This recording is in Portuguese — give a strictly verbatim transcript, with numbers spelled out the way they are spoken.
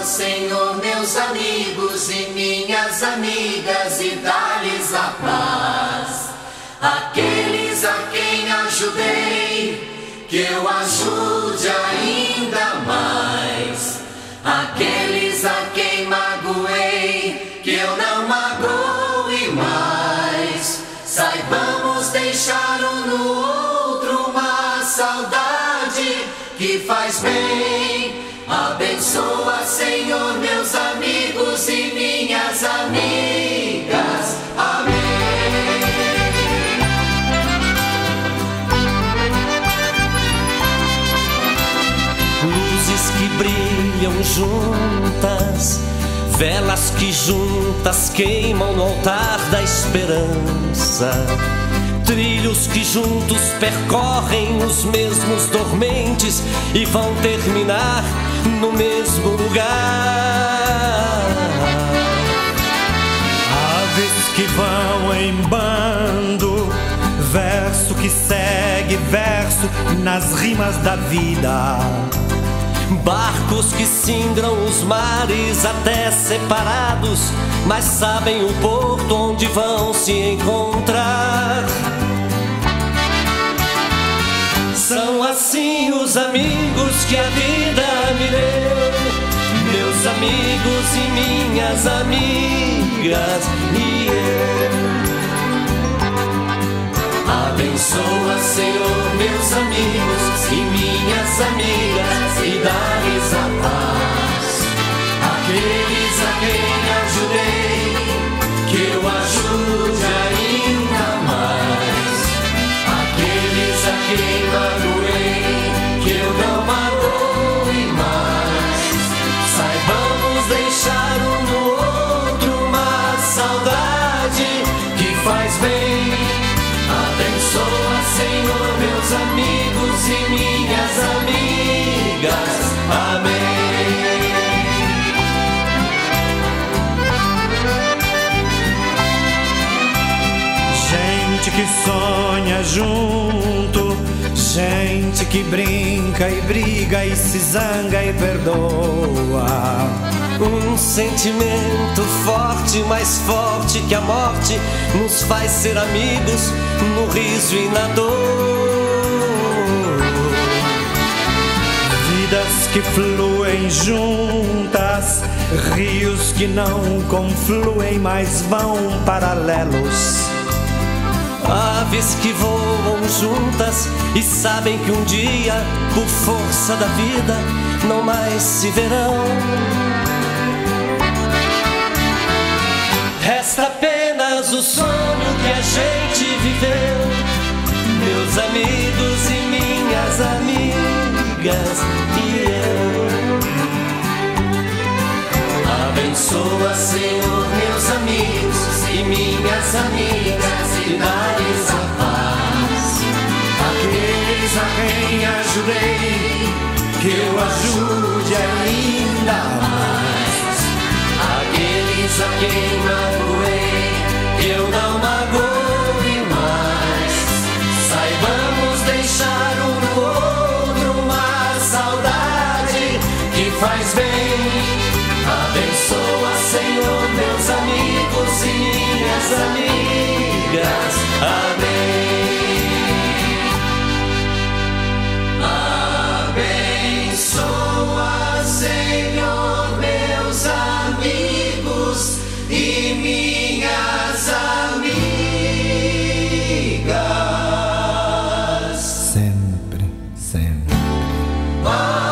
Senhor, meus amigos e minhas amigas, e dá-lhes a paz. Aqueles a quem ajudei, que eu ajude ainda mais. Aqueles a quem magoei, que eu não magoe mais. Saibamos deixar um no outro uma saudade que faz bem. Abençoa, Senhor, meus amigos e minhas amigas. Amém. Luzes que brilham juntas, velas que juntas queimam no altar da esperança. Trilhos que juntos percorrem os mesmos dormentes e vão terminar no mesmo lugar. Aves que vão em bando, verso que segue verso nas rimas da vida. Barcos que singram os mares até separados, mas sabem o porto onde vão se encontrar. São assim os amigos que a vida me deu, meus amigos e minhas amigas, e eu. Abençoa, Senhor, meus amigos e minhas amigas, e dá-lhes a paz. Aqueles a quem ajudei, que eu ajude ainda mais. Aqueles a quem magoei, que eu não magoe mais. Saibamos deixar um no outro uma saudade que faz bem. Abençoa, Senhor, meus amigos e minhas amigas. Amém. Gente que sonha junto, gente que brinca e briga e se zanga e perdoa. Um sentimento forte, mais forte que a morte, nos faz ser amigos no riso e na dor. Vidas que fluem juntas, rios que não confluem, mas vão paralelos. Aves que voam juntas e sabem que um dia, por força da vida, não mais se verão. Resta apenas o sonho que a gente viveu, meus amigos e minhas amigas, e eu. Abençoa, Senhor, meus amigos e minhas amigas, e dá-lhes a paz. Aqueles a quem ajudei, que eu ajude ainda mais. Aqueles a quem magoei, que eu não magoe mais. Saibamos deixar um no outro uma saudade que faz bem. Abençoa, Senhor, meus amigos e minhas amigas. Amém. Abençoa, Senhor, meus amigos e minhas amigas. Sempre, sempre. Amém.